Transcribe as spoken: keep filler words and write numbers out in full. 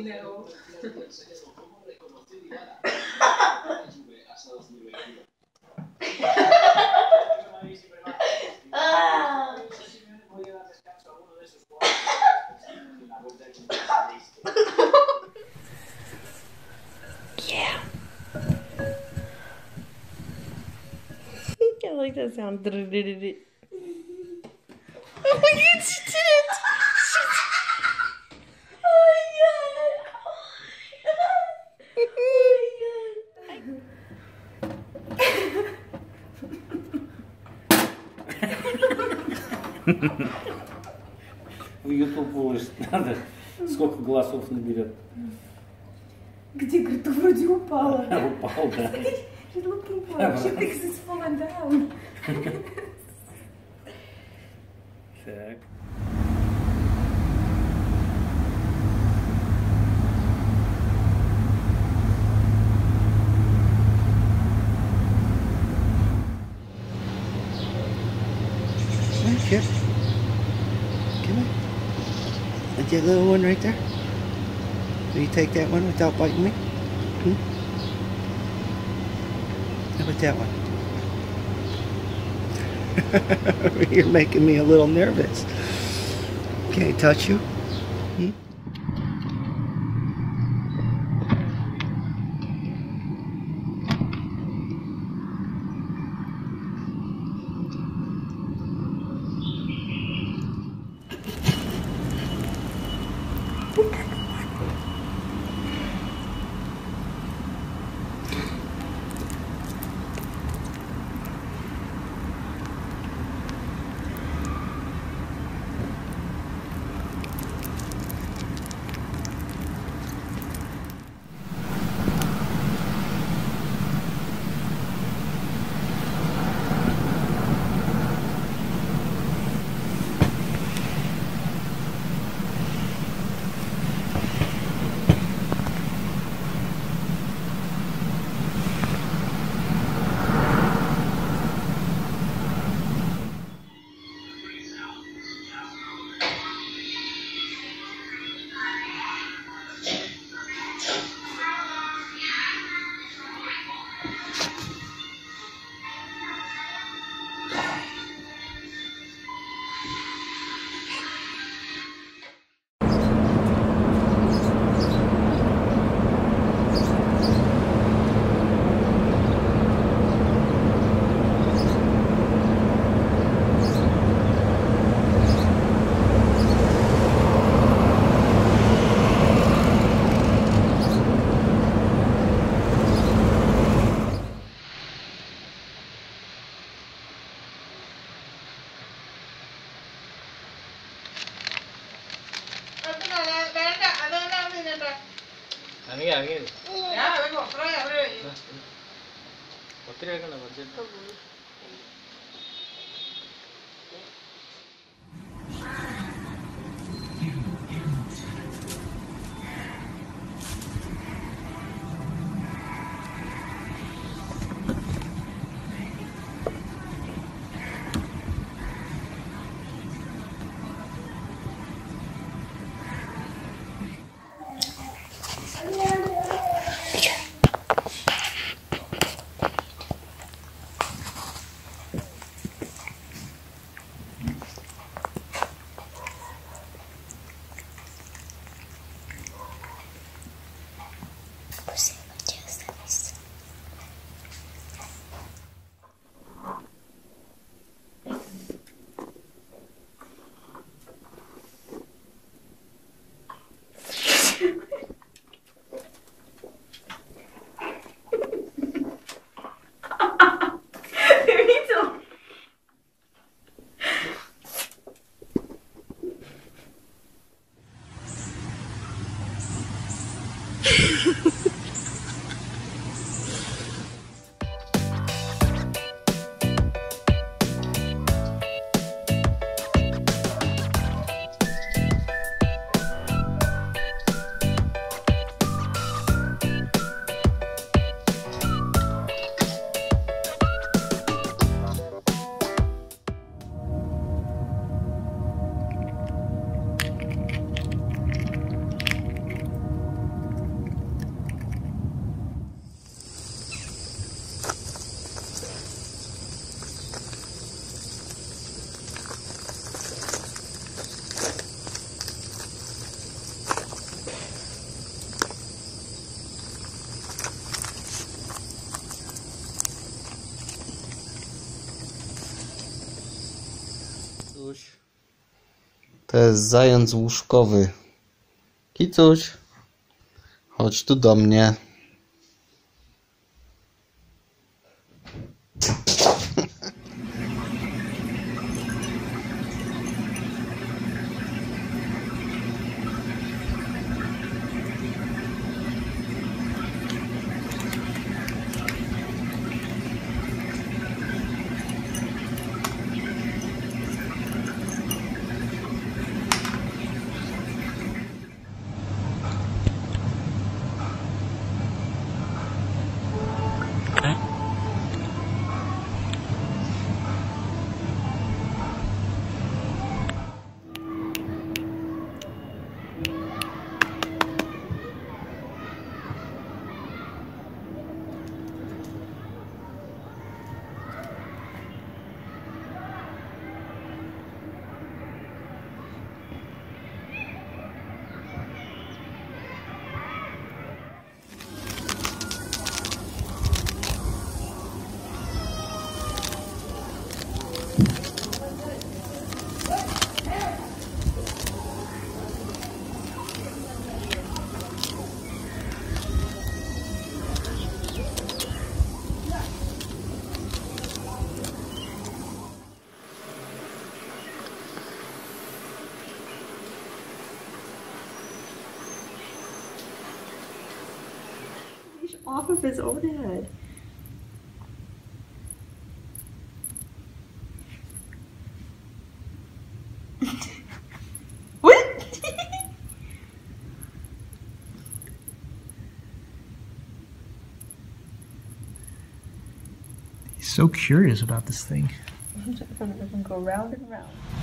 No. Yeah. I like that sound. Oh my god, she did it! Oh my god! В YouTube выложить надо, сколько голосов наберет. Где, говорит, ты вроде упала. Упал, да. She looking for it. She thinks it's falling down. Так. Kid. Come on. Is that little one right there? Will you take that one without biting me? Hmm? How about that one? You're making me a little nervous. Can I touch you? Hmm? Angin, angin. Ya, vengo, trae, abre. Otra vez con la botella. To jest zając łóżkowy. Kicuś, chodź tu do mnie. Off of his own head. What? He's so curious about this thing. I'm just gonna go round and round.